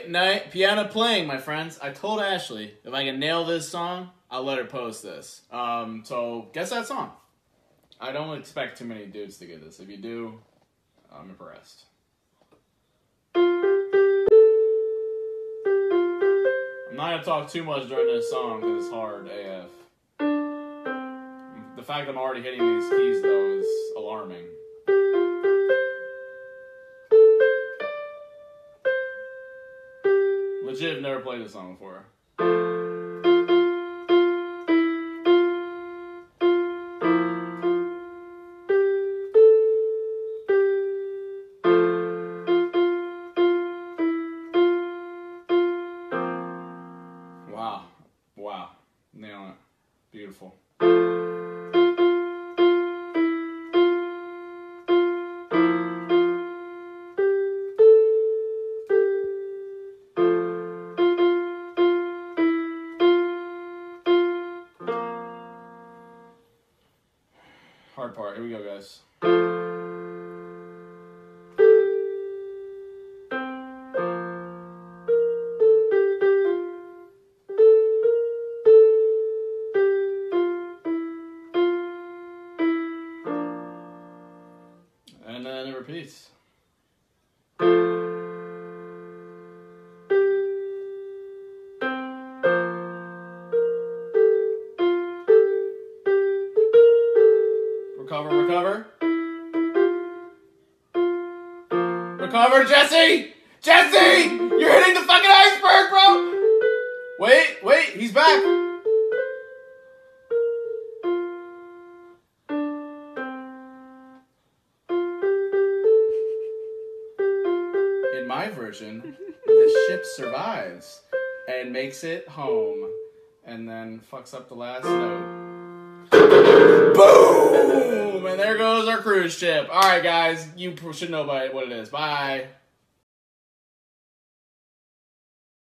piano playing, my friends. I told Ashley if I can nail this song, I'll let her post this. So guess that song. I don't expect too many dudes to get this. If you do, I'm impressed. I'm not gonna talk too much during this song because it's hard AF. The fact I'm already hitting these keys though is alarming. Legit, I've never played this song before. Wow. Nailing it. Beautiful. Hard part. Here we go, guys. And then it repeats. Recover. Recover, Jesse! Jesse! You're hitting the fucking iceberg, bro! Wait, he's back. In my version, the ship survives and makes it home and then fucks up the last note. Boom! And there goes our cruise ship. Alright, guys, you should know what it is. Bye.